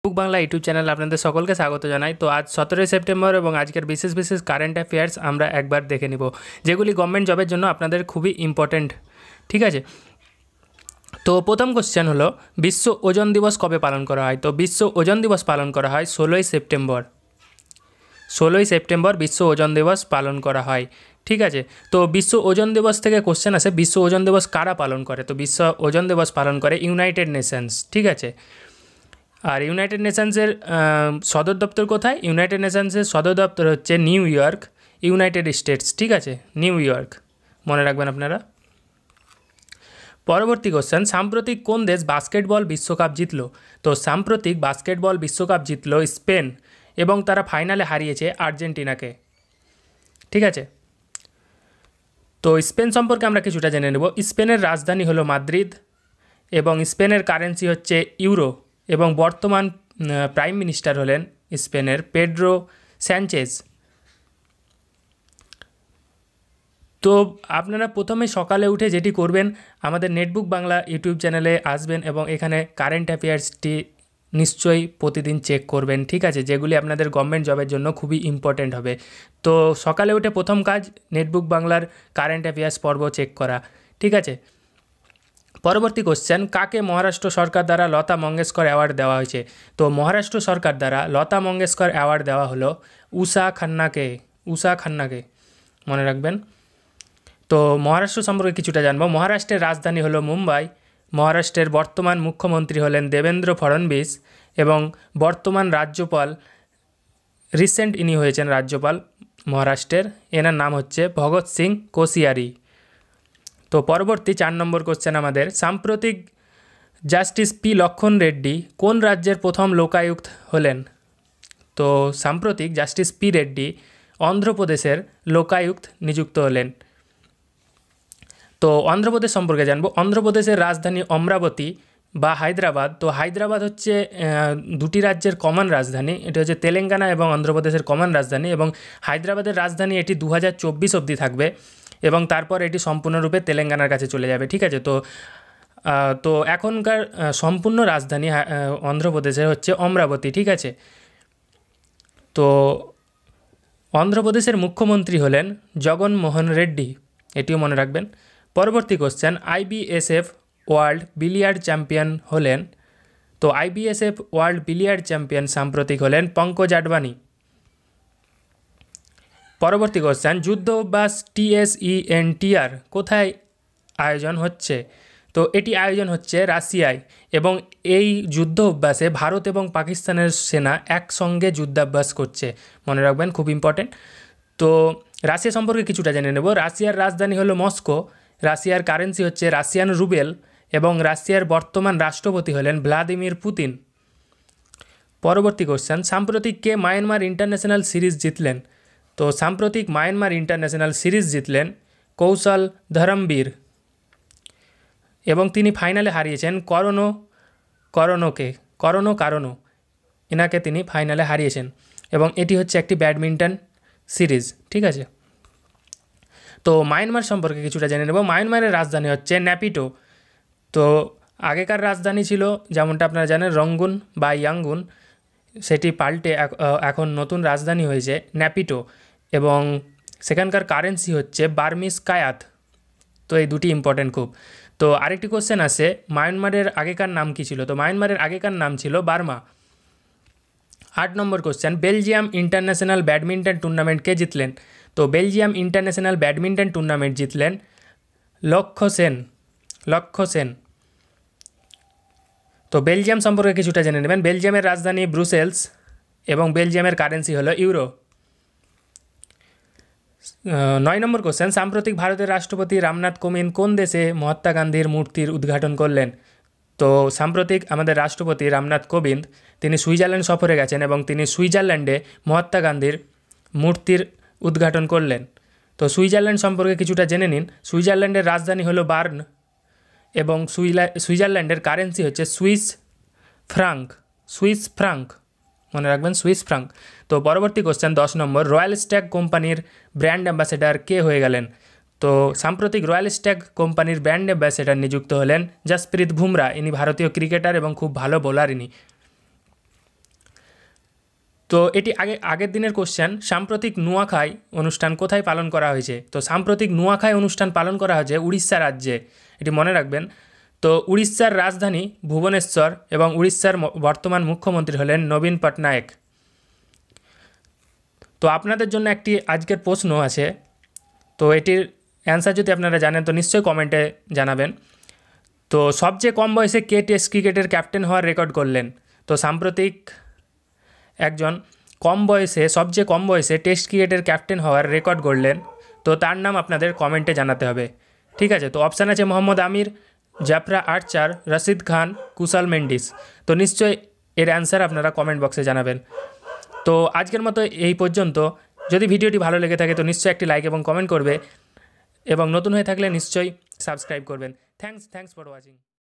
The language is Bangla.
বুক বাংলা ইউটিউব চ্যানেলে আপনাদের সকলকে স্বাগত জানাই। তো আজ 17 সেপ্টেম্বর এবং আজকের বিশেষ বিশেষ কারেন্ট অ্যাফেয়ার্স আমরা একবার দেখে নিব, যেগুলি গভর্নমেন্ট জবের জন্য আপনাদের খুবই ইম্পর্ট্যান্ট। ঠিক আছে, তো প্রথম কোশ্চেন হলো বিশ্ব ওজন দিবস কবে পালন করা হয়? তো বিশ্ব ওজন দিবস পালন করা হয় 16ই সেপ্টেম্বর। 16ই সেপ্টেম্বর বিশ্ব ওজন দিবস পালন করা হয়। ঠিক আছে, তো বিশ্ব ওজন দিবস থেকে কোশ্চেন আসে বিশ্ব ওজন দিবস কারা পালন করে? তো বিশ্ব ওজন দিবস পালন করে ইউনাইটেড নেশনস। ঠিক আছে, আর ইউনাইটেড নেশনসের সদর দপ্তর কোথায়? ইউনাইটেড নেশনসের সদর দপ্তর হচ্ছে নিউ ইয়র্ক, ইউনাইটেড স্টেটস। ঠিক আছে, নিউ ইয়র্ক মনে রাখবেন আপনারা। পরবর্তী কোশ্চেন, সাম্প্রতিক কোন দেশ বাস্কেটবল বিশ্বকাপ জিতলো? তো সাম্প্রতিক বাস্কেটবল বিশ্বকাপ জিতলো স্পেন, এবং তারা ফাইনালে হারিয়েছে আর্জেন্টিনাকে। ঠিক আছে, তো স্পেন সম্পর্কে আমরা কিছুটা জেনে নেব। স্পেনের রাজধানী হলো মাদ্রিদ, এবং স্পেনের কারেন্সি হচ্ছে ইউরো, এবং বর্তমান প্রাইম মিনিস্টার হলেন স্পেনের পেড্রো স্যানচেজ। তো আপনারা প্রথমে সকালে উঠে যেটি করবেন, আমাদের নেটবুক বাংলা ইউটিউব চ্যানেলে আসবেন এবং এখানে কারেন্ট অ্যাফেয়ার্সটি নিশ্চয়ই প্রতিদিন চেক করবেন। ঠিক আছে, যেগুলি আপনাদের গভর্নমেন্ট জবের জন্য খুবই ইম্পর্ট্যান্ট হবে। তো সকালে উঠে প্রথম কাজ নেটবুক বাংলার কারেন্ট অ্যাফেয়ার্স পর্ব চেক করা। ঠিক আছে, পরবর্তী কোশ্চেন, কাকে মহারাষ্ট্র সরকার দ্বারা লতা মঙ্গেশকর অ্যাওয়ার্ড দেওয়া হয়েছে? তো মহারাষ্ট্র সরকার দ্বারা লতা মঙ্গেশকর অ্যাওয়ার্ড দেওয়া হলো উষা খান্নাকে মনে রাখবেন। তো মহারাষ্ট্র সম্পর্কে কিছুটা জানবো। মহারাষ্ট্রের রাজধানী হলো মুম্বাই। মহারাষ্ট্রের বর্তমান মুখ্যমন্ত্রী হলেন দেবেন্দ্র ফডণবীস, এবং বর্তমান রাজ্যপাল রিসেন্ট ইনি হয়েছেন রাজ্যপাল মহারাষ্ট্রের, এনার নাম হচ্ছে ভগৎ সিং কোশিয়ারি। তো পরবর্তী 4 নম্বর কোশ্চেন আমাদের, সাম্প্রতিক জাস্টিস পি লক্ষণ রেড্ডি কোন রাজ্যের প্রথম লোকায়ুক্ত হলেন? তো সাম্প্রতিক জাস্টিস পি রেড্ডি অন্ধ্রপ্রদেশের লোকায়ুক্ত নিযুক্ত হলেন। তো অন্ধ্রপ্রদেশ সম্পর্কে জানবো। অন্ধ্রপ্রদেশের রাজধানী অমরাবতী বা হায়দ্রাবাদ। তো হায়দ্রাবাদ হচ্ছে দুটি রাজ্যের কমন রাজধানী, এটা হচ্ছে তেলেঙ্গানা এবং অন্ধ্রপ্রদেশের কমন রাজধানী, এবং হায়দ্রাবাদের রাজধানী এটি 2024 অবধি থাকবে, এবং তারপর এটি সম্পূর্ণরূপে তেলেঙ্গানার কাছে চলে যাবে। ঠিক আছে, তো এখনকার সম্পূর্ণ রাজধানী অন্ধ্রপ্রদেশের হচ্ছে অমরাবতী। ঠিক আছে, তো অন্ধ্রপ্রদেশের মুখ্যমন্ত্রী হলেন জগনমোহন রেড্ডি, এটিও মনে রাখবেন। পরবর্তী question, IBSF world billiard champion হলেন? তো আইবিএসএফ ওয়ার্ল্ড বিলিয়ার্ড চ্যাম্পিয়ন সাম্প্রতিক হলেন পঙ্কজ আডবাণী। পরবর্তী কোশ্চেন, যুদ্ধ অভ্যাস TSENTR কোথায় আয়োজন হচ্ছে? তো এটি আয়োজন হচ্ছে রাশিয়ায়, এবং এই যুদ্ধ অভ্যাসে ভারত এবং পাকিস্তানের সেনা একসঙ্গে যুদ্ধাভ্যাস করছে, মনে রাখবেন, খুব ইম্পর্টেন্ট। তো রাশিয়া সম্পর্কে কিছুটা জেনে নেব। রাশিয়ার রাজধানী হলো মস্কো। রাশিয়ার কারেন্সি হচ্ছে রাশিয়ান রুবেল, এবং রাশিয়ার বর্তমান রাষ্ট্রপতি হলেন ভ্লাদিমির পুতিন। পরবর্তী কোশ্চেন, সাম্প্রতিক কে মায়ানমার ইন্টারন্যাশনাল সিরিজ জিতলেন? তো সাম্প্রতিক মায়ানমার ইন্টারন্যাশনাল সিরিজ জিতলেন কৌশল ধরমবীর, এবং তিনি ফাইনালে হারিয়েছেন করণো এনাকে তিনি ফাইনালে হারিয়েছেন, এবং এটি হচ্ছে একটি ব্যাডমিন্টন সিরিজ। ঠিক আছে, তো মায়ানমার সম্পর্কে কিছুটা জেনে নেব। মায়ানমারের রাজধানী হচ্ছে ন্যাপিটো। তো আগেকার রাজধানী ছিল, যেমনটা আপনারা জানেন, রঙ্গুন বা ইয়াঙ্গুন, সেটি পাল্টে এখন নতুন রাজধানী হয়েছে ন্যাপিটো, এবং সেখানকার কারেন্সি হচ্ছে বার্মিজ কায়াত। তো এই দুটি ইম্পর্টেন্ট খুব। তো আরেকটি কোশ্চেন আসে, মায়ানমারের আগেকার নাম কী ছিল? তো মায়ানমারের আগেকার নাম ছিল বার্মা। 8 নম্বর question, Belgium international badminton tournament কে জিতলেন? তো বেলজিয়াম ইন্টারন্যাশনাল ব্যাডমিন্টন টুর্নামেন্ট জিতলেন লক্ষ্য সেন। তো বেলজিয়াম সম্পর্কে কিছুটা জেনে নেবেন। বেলজিয়ামের রাজধানী ব্রুসেলস, এবং বেলজিয়ামের কারেন্সি হলো ইউরো। 9 নম্বর কোশ্চেন, সাম্প্রতিক ভারতের রাষ্ট্রপতি রামনাথ কোবিন্দ কোন দেশে মহাত্মা গান্ধীর মূর্তির উদ্ঘাটন করলেন? তো সাম্প্রতিক আমাদের রাষ্ট্রপতি রামনাথ কোবিন্দ তিনি সুইজারল্যান্ড সফরে গেছেন, এবং তিনি সুইজারল্যান্ডে মহাত্মা গান্ধীর মূর্তির উদ্ঘাটন করলেন। তো সুইজারল্যান্ড সম্পর্কে কিছুটা জেনে নিন। সুইজারল্যান্ডের রাজধানী হলো বার্ন, এবং সুইজারল্যান্ডের কারেন্সি হচ্ছে সুইস ফ্রাঙ্ক মনে রাখবেন, সুইস ফ্রাঙ্ক। তো পরবর্তী কোশ্চেন 10 নম্বর, রয়্যাল স্ট্যাগ কোম্পানির ব্র্যান্ড অ্যাম্বাসেডার কে হয়ে গেলেন? তো সাম্প্রতিক রয়্যাল স্ট্যাগ কোম্পানির ব্র্যান্ড অ্যাম্বাসেডার নিযুক্ত হলেন জসপ্রীত বুমরা। ইনি ভারতীয় ক্রিকেটার এবং খুব ভালো বোলার ইনি। তো এটি আগের দিনের কোশ্চেন, সাম্প্রতিক নুয়াখাই অনুষ্ঠান কোথায় পালন করা হয়েছে? তো সাম্প্রতিক নুয়াখাই অনুষ্ঠান পালন করা হয়েছে উড়িষ্যা রাজ্যে, এটি মনে রাখবেন। তো উড়িষ্যার রাজধানী ভুবনেশ্বর এবং উড়িষ্যার বর্তমান মুখ্যমন্ত্রী হলেন নবীন পটনায়ক। তো আপনাদের জন্য একটি আজকের প্রশ্ন আছে, তো এটির অ্যান্সার যদি আপনারা জানেন তো নিশ্চয়ই কমেন্টে জানাবেন। তো সবচেয়ে কম বয়সে কে টেস্ট ক্রিকেটের ক্যাপ্টেন হওয়ার রেকর্ড করলেন? তো সাম্প্রতিক একজন সবচেয়ে কম বয়সে টেস্ট ক্রিকেটের ক্যাপ্টেন হওয়ার রেকর্ড গড়লেন, তো তার নাম আপনাদের কমেন্টে জানাতে হবে, ঠিক আছে? তো অপশান আছে মোহাম্মদ আমির, জাফরা আর্চার, রশিদ খান, কুশল মেন্ডিস। তো নিশ্চয়ই এর অ্যান্সার আপনারা কমেন্ট বক্সে জানাবেন। তো আজকের মতো এই পর্যন্ত। যদি ভিডিওটি ভালো লেগে থাকে তো নিশ্চয়ই একটি লাইক এবং কমেন্ট করবে, এবং নতুন হয়ে থাকলে নিশ্চয়ই সাবস্ক্রাইব করবেন। Thanks for watching.